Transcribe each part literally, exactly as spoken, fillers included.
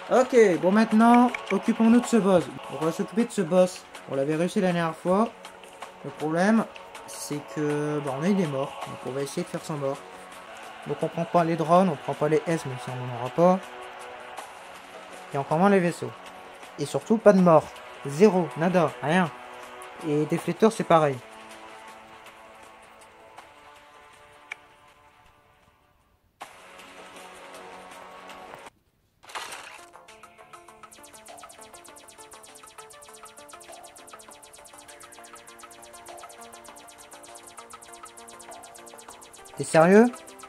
Ok, bon maintenant, occupons-nous de ce boss. On va s'occuper de ce boss. On l'avait réussi la dernière fois. Le problème, c'est que bah, on a eu des morts. Donc on va essayer de faire sans mort. Donc on prend pas les drones, on prend pas les S, même si on n'en aura pas. Et encore moins les vaisseaux. Et surtout, pas de mort. Zéro, nada, rien. Et des fléteurs, c'est pareil. T'es sérieux?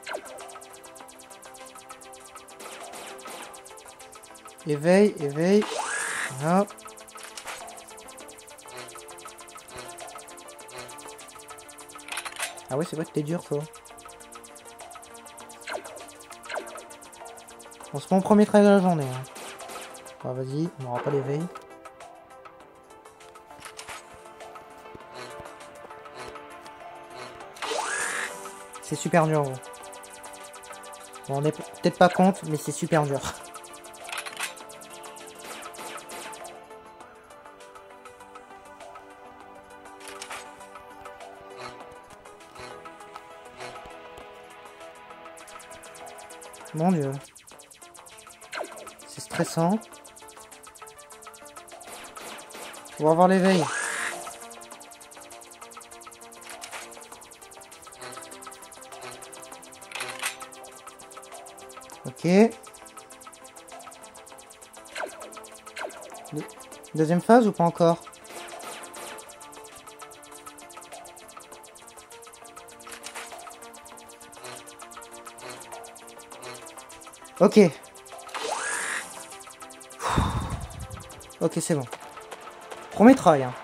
Éveille, éveille. Voilà. Ah ouais, c'est vrai que t'es dur, toi. On se prend au premier trait de la journée. Hein. Ah, vas-y, on n'aura pas l'éveil. C'est super dur, gros. Bon, on n'est peut-être pas compte, mais c'est super dur. Mon Dieu. C'est stressant. On va avoir l'éveil. Ok. Deuxième phase ou pas encore? Ok. Ok, c'est bon. Premier try, hein.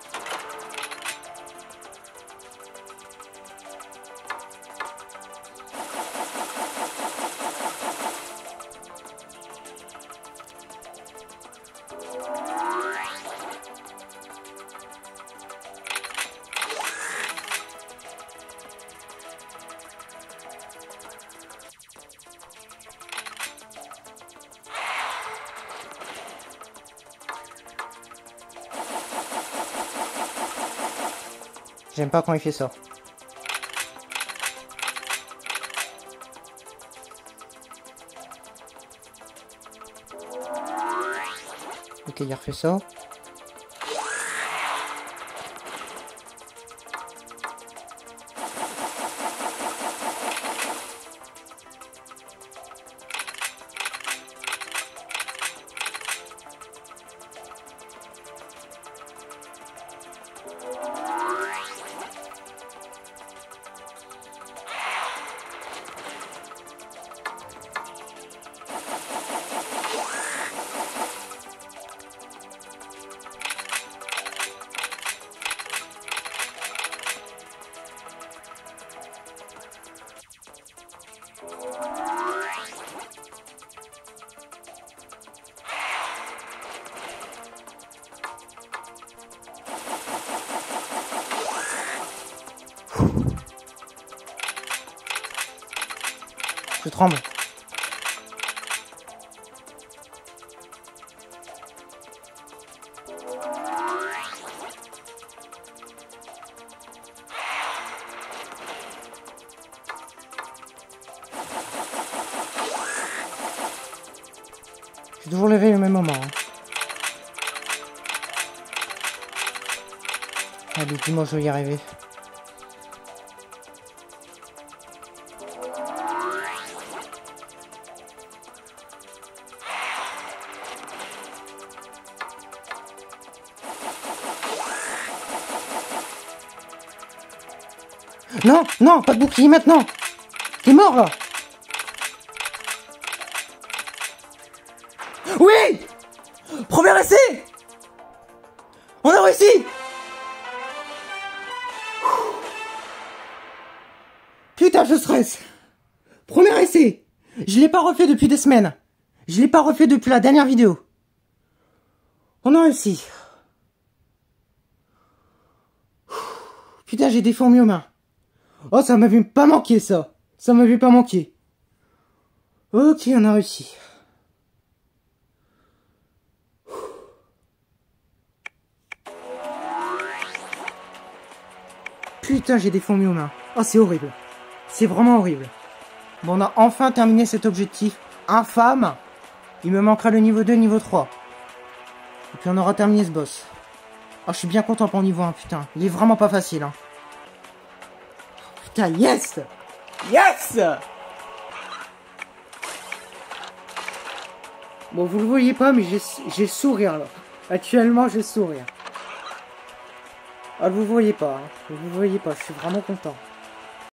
J'aime pas quand il fait ça. Ok, il a refait ça. Je tremble. J'ai toujours levé au même moment. Hein. Allez, dis-moi, je vais y arriver. Non, non, pas de bouclier maintenant. T'es mort là. Oui. Premier essai. On a réussi. Putain, je stresse. Premier essai. Je l'ai pas refait depuis des semaines. Je l'ai pas refait depuis la dernière vidéo. On a réussi. Putain, j'ai des fourmis aux mains. Oh, ça m'avait pas manqué, ça. Ça m'avait pas manqué. Ok, on a réussi. Putain, j'ai des fourmis aux mains. Oh, c'est horrible. C'est vraiment horrible. Bon, on a enfin terminé cet objectif infâme. Il me manquera le niveau deux, niveau trois. Et puis on aura terminé ce boss. Oh, je suis bien content pour le niveau un, putain. Il est vraiment pas facile, hein. Putain, yes! Yes! Bon, vous le voyez pas, mais j'ai le sourire, là. Actuellement, j'ai le sourire. Ah, vous voyez pas, hein. Vous voyez pas, je suis vraiment content.